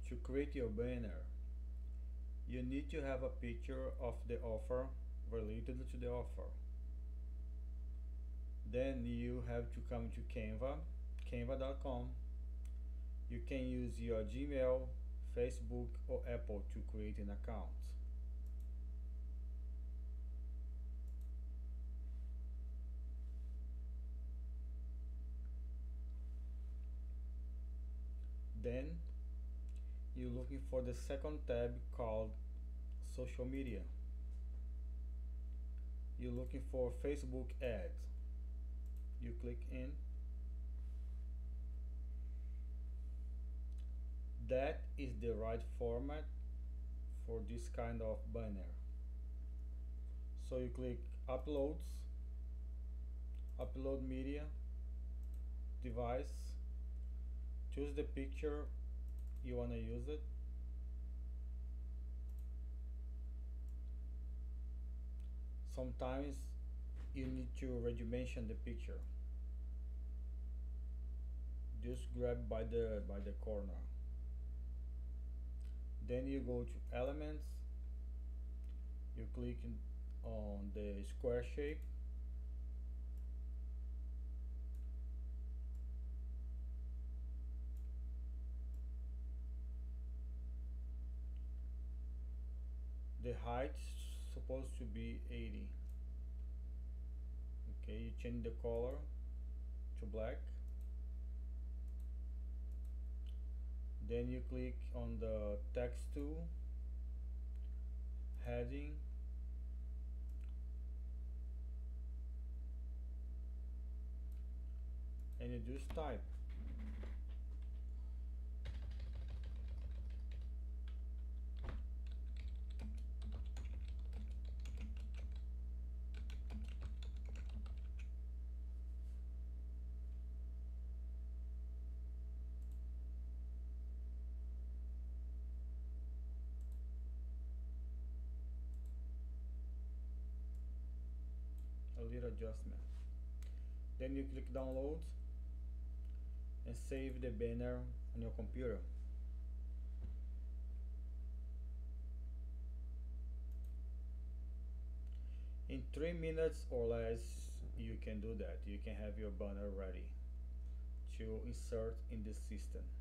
To create your banner, you need to have a picture of the offer related to the offer. Then you have to come to Canva, canva.com. You can use your Gmail, Facebook, or Apple to create an account. Then you're looking for the second tab called social media. You're looking for Facebook ads. You click in. That is the right format for this kind of banner. So you click uploads, upload media, device, choose the picture you want to use it. Sometimes you need to redimension the picture. Just grab by the corner. Then you go to elements. You click on the square shape. The height supposed to be 80. Okay, you change the color to black. Then you click on the text tool, heading, and you just type. A little adjustment. Then you click download and save the banner on your computer. In 3 minutes or less, you can do that. You can have your banner ready to insert in the system.